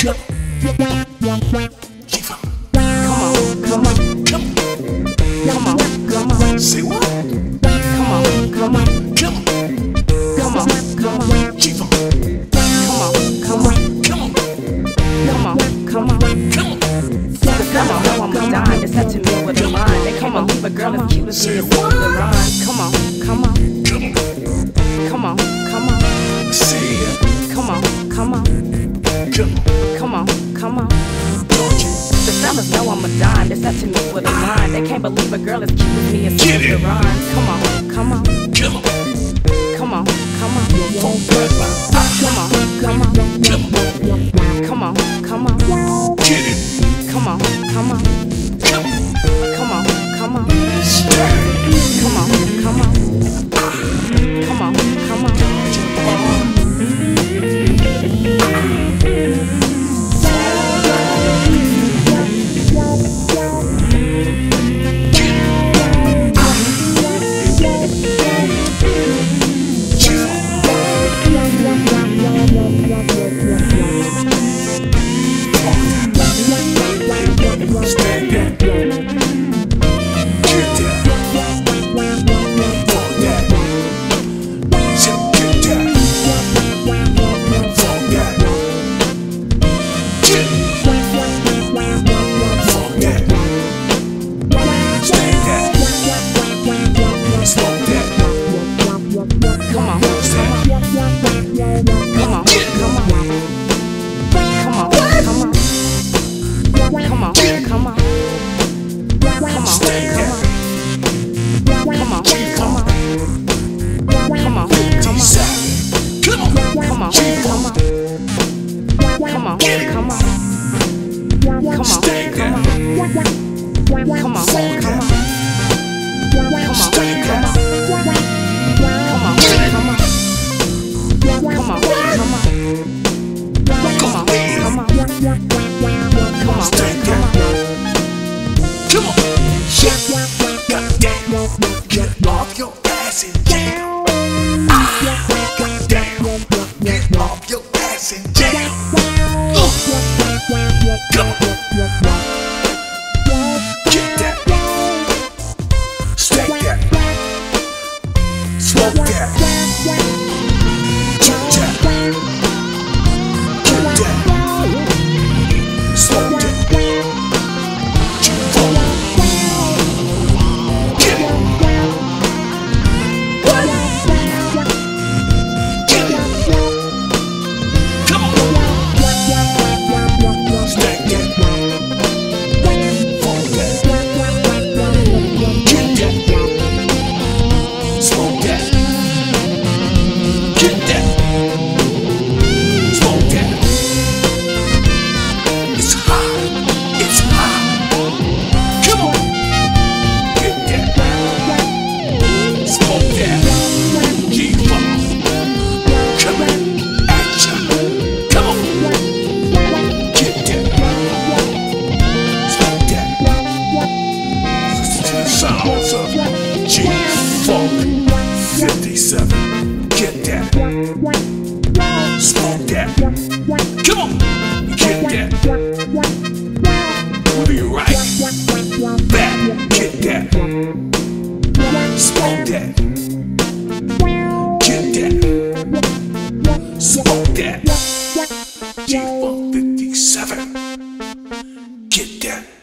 Gfunk. Come on, come on, Come on. come on, come on, Say what? come on, come on, Come on. come on, come on, Gfunk. come on, come on, Come on. come on, come on. Come on. Cause come on, know I'm a dime. It's set to me with a line. They come on, leave a girl as cute as me is the rhyme. Come on, come on, Come on. come on, come on, Say it. come on, come on, Come on. come on, come on. Don't you The fellas know I'm a dime. They set to me with a line. They can't believe a girl as cute as me is Get the it. rhyme. Come on, come on, come on. come on, come on, Funklight. come on, come on, Come on. come on, come on. Get it. Come on, come on, Come on. come on, come on, Stay. come on, come on, come on, come on. Get off your ass and jam. Goddamn. Get off your ass and jam. Come on. Get that. Stack that. Smoke that. Chip that. Get that. Smoke that. Gfunk. Get it. Get it. Come on. Stack that. Funk that. Get that. Smoke that. Get that. Smoke that. It's hot. It's hot. Come on. Get that. Smoke that. Gfunk. Coming at ya. Come on. Get that. Smoke that. Listen to the sounds of Gfunk57. Get that. Smoke that. Come on. Get that. We'll be right back. Get that. Smoke that. Get that. Smoke that. Gfunk57. Get that.